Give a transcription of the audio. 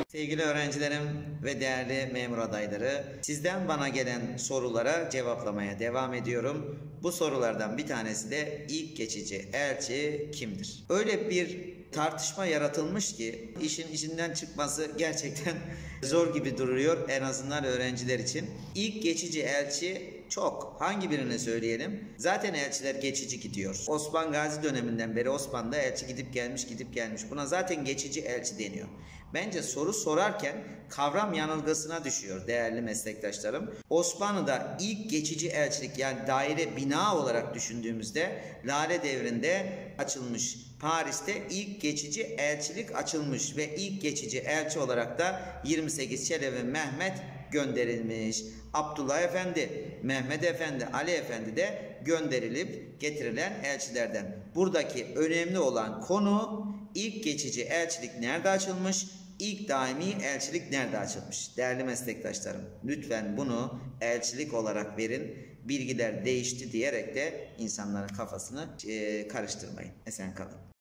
Sevgili öğrencilerim ve değerli memur adayları, sizden bana gelen sorulara cevaplamaya devam ediyorum. Bu sorulardan bir tanesi de ilk geçici elçi kimdir? Öyle bir tartışma yaratılmış ki işin içinden çıkması gerçekten zor gibi duruyor, en azından öğrenciler için. İlk geçici elçi çok. Hangi birini söyleyelim? Zaten elçiler geçici gidiyor. Osman Gazi döneminden beri Osmanlı'da elçi gidip gelmiş. Buna zaten geçici elçi deniyor. Bence soru sorarken kavram yanılgısına düşüyor değerli meslektaşlarım. Osmanlı'da ilk geçici elçilik, yani daire bina olarak düşündüğümüzde Lale devrinde açılmış. Paris'te ilk geçici elçilik açılmış ve ilk geçici elçi olarak da 28 Çelebi Mehmet gönderilmiş. Abdullah Efendi, Mehmet Efendi, Ali Efendi de gönderilip getirilen elçilerden. Buradaki önemli olan konu ilk geçici elçilik nerede açılmış? İlk daimi elçilik nerede açılmış? Değerli meslektaşlarım, lütfen bunu elçilik olarak verin. Bilgiler değişti diyerek de insanların kafasını karıştırmayın. Esen kalın.